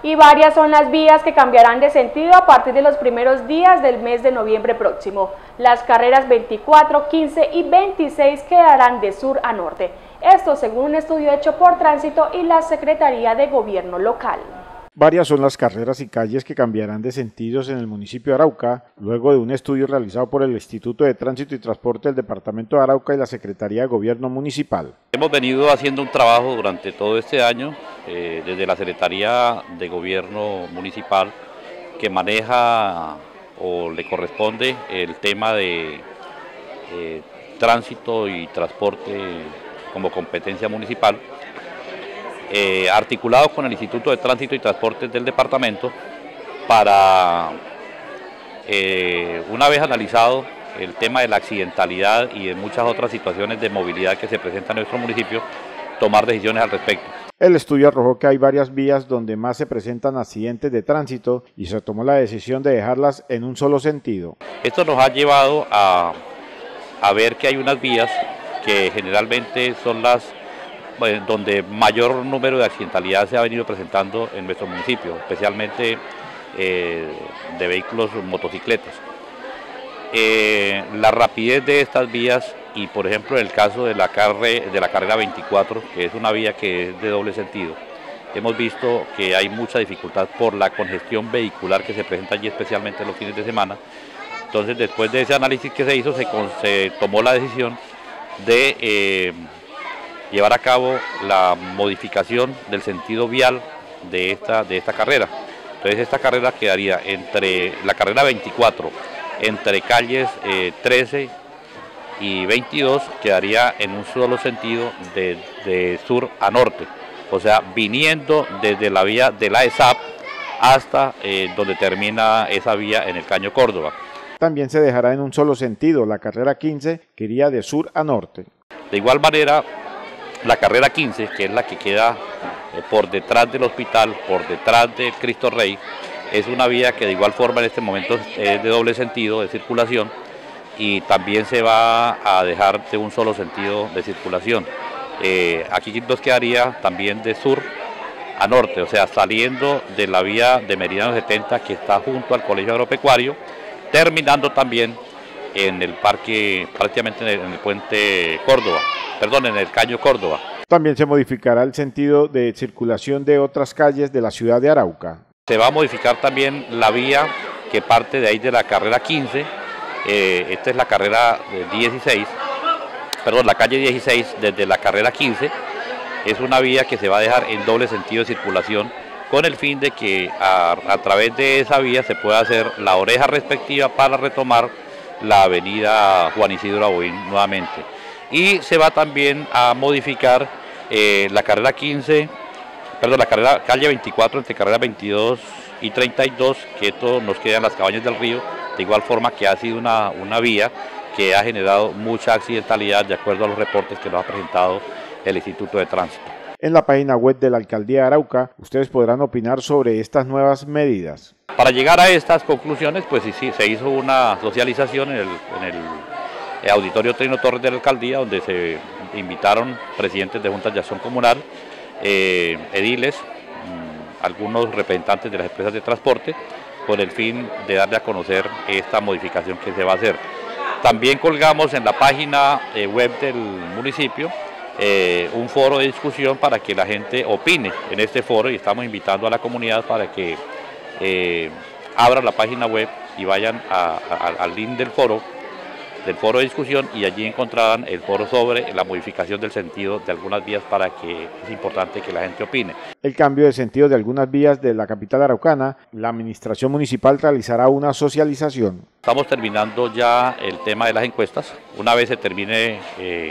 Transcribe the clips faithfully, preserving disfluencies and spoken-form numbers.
Y varias son las vías que cambiarán de sentido a partir de los primeros días del mes de noviembre próximo. Las carreras veinticuatro, quince y veintiséis quedarán de sur a norte. Esto según un estudio hecho por Tránsito y la Secretaría de Gobierno Local. Varias son las carreras y calles que cambiarán de sentidos en el municipio de Arauca, luego de un estudio realizado por el Instituto de Tránsito y Transporte del Departamento de Arauca y la Secretaría de Gobierno Municipal. Hemos venido haciendo un trabajo durante todo este año, eh, desde la Secretaría de Gobierno Municipal, que maneja o le corresponde el tema de eh, tránsito y transporte como competencia municipal. Eh, articulados con el Instituto de Tránsito y Transportes del departamento para, eh, una vez analizado el tema de la accidentalidad y de muchas otras situaciones de movilidad que se presentan en nuestro municipio, tomar decisiones al respecto. El estudio arrojó que hay varias vías donde más se presentan accidentes de tránsito y se tomó la decisión de dejarlas en un solo sentido. Esto nos ha llevado a, a ver que hay unas vías que generalmente son las donde mayor número de accidentalidad se ha venido presentando en nuestro municipio, especialmente eh, de vehículos motocicletas. Eh, la rapidez de estas vías y por ejemplo en el caso de la, carre, de la carrera veinticuatro, que es una vía que es de doble sentido, hemos visto que hay mucha dificultad por la congestión vehicular que se presenta allí, especialmente los fines de semana. Entonces, después de ese análisis que se hizo, se, se tomó la decisión de eh, llevar a cabo la modificación del sentido vial de esta, de esta carrera. Entonces esta carrera quedaría entre la carrera veinticuatro, entre calles eh, trece y veintidós, quedaría en un solo sentido de, de sur a norte, o sea, viniendo desde la vía de la E S A P hasta eh, donde termina esa vía en el Caño Córdoba. También se dejará en un solo sentido la carrera quince, que iría de sur a norte. De igual manera, la carrera quince, que es la que queda eh, por detrás del hospital, por detrás del Cristo Rey, es una vía que de igual forma en este momento es de doble sentido de circulación y también se va a dejar de un solo sentido de circulación. Eh, aquí nos quedaría también de sur a norte, o sea, saliendo de la vía de Meridiano setenta que está junto al Colegio Agropecuario, terminando también en el parque, prácticamente en el, en el puente Córdoba, perdón, en el Caño Córdoba. También se modificará el sentido de circulación de otras calles de la ciudad de Arauca. Se va a modificar también la vía que parte de ahí de la carrera quince, eh, esta es la carrera dieciséis, perdón, la calle dieciséis desde la carrera quince, es una vía que se va a dejar en doble sentido de circulación con el fin de que a, a través de esa vía se pueda hacer la oreja respectiva para retomar la avenida Juan Isidro Aboín nuevamente. Y se va también a modificar eh, la carrera quince, perdón, la carrera calle veinticuatro entre carrera veintidós y treinta y dos, que esto nos queda en las Cabañas del Río, de igual forma que ha sido una, una vía que ha generado mucha accidentalidad de acuerdo a los reportes que nos ha presentado el Instituto de Tránsito. En la página web de la Alcaldía de Arauca, ustedes podrán opinar sobre estas nuevas medidas. Para llegar a estas conclusiones, pues sí, sí se hizo una socialización en el, en el Auditorio Trino Torres de la Alcaldía, donde se invitaron presidentes de juntas de acción comunal, eh, ediles, mmm, algunos representantes de las empresas de transporte, con el fin de darle a conocer esta modificación que se va a hacer. También colgamos en la página eh, web del municipio eh, un foro de discusión para que la gente opine en este foro, y estamos invitando a la comunidad para que eh, abran la página web y vayan a, a, al link del foro, del foro de discusión, y allí encontrarán el foro sobre la modificación del sentido de algunas vías, para que es importante que la gente opine. El cambio de sentido de algunas vías de la capital araucana, la administración municipal realizará una socialización. Estamos terminando ya el tema de las encuestas. Una vez se termine eh,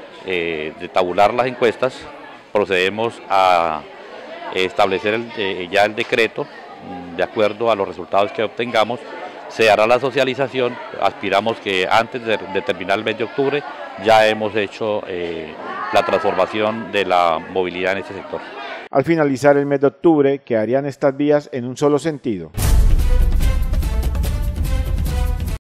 eh, de tabular las encuestas, procedemos a establecer el, eh, ya el decreto de acuerdo a los resultados que obtengamos. Se hará la socialización, aspiramos que antes de, de terminar el mes de octubre ya hemos hecho eh, la transformación de la movilidad en este sector. Al finalizar el mes de octubre quedarían estas vías en un solo sentido.